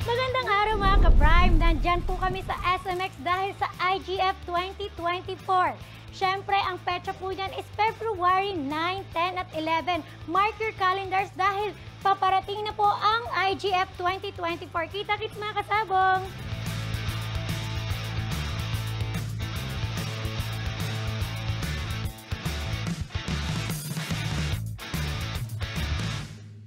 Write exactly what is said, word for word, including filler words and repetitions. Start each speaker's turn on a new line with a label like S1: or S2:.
S1: Magandang araw mga ka-Prime! Nandyan po kami sa S M X dahil sa I G F twenty twenty-four. Siyempre, ang petsa po niyan is February nine, ten at eleven. Mark your calendars dahil paparating na po ang I G F twenty twenty-four. Kita-kits mga kasabong!